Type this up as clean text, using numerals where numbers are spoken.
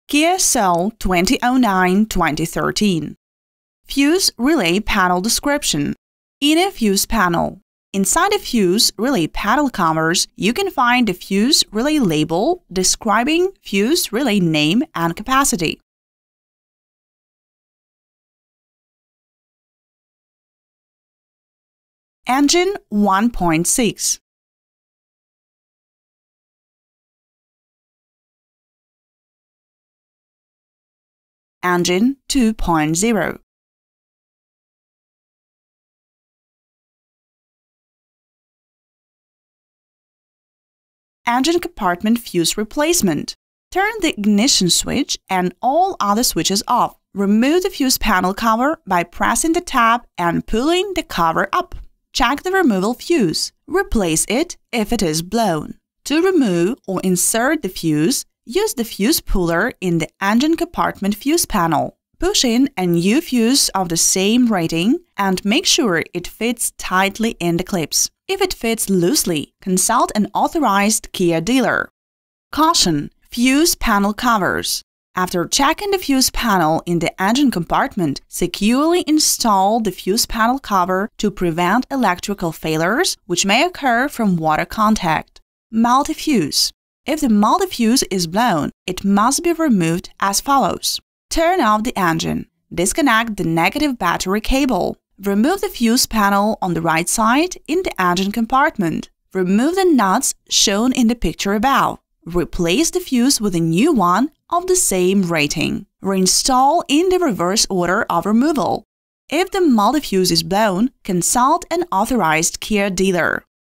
Kia Soul 2009-2013. Fuse relay panel description. Inner fuse panel. Inside the fuse relay panel covers, you can find the fuse relay label describing fuse relay name and capacity. Engine 1.6. Engine 2.0. Engine compartment fuse replacement. Turn the ignition switch and all other switches off. Remove the fuse panel cover by pressing the tab and pulling the cover up. Check the removal fuse. Replace it if it is blown. To remove or insert the fuse, use the fuse puller in the engine compartment fuse panel. Push in a new fuse of the same rating and make sure it fits tightly in the clips. If it fits loosely, consult an authorized Kia dealer. Caution: fuse panel covers. After checking the fuse panel in the engine compartment, securely install the fuse panel cover to prevent electrical failures which may occur from water contact. Multi-fuse. If the multi-fuse is blown, it must be removed as follows. Turn off the engine. Disconnect the negative battery cable. Remove the fuse panel on the right side in the engine compartment. Remove the nuts shown in the picture above. Replace the fuse with a new one of the same rating. Reinstall in the reverse order of removal. If the multi-fuse is blown, consult an authorized Kia dealer.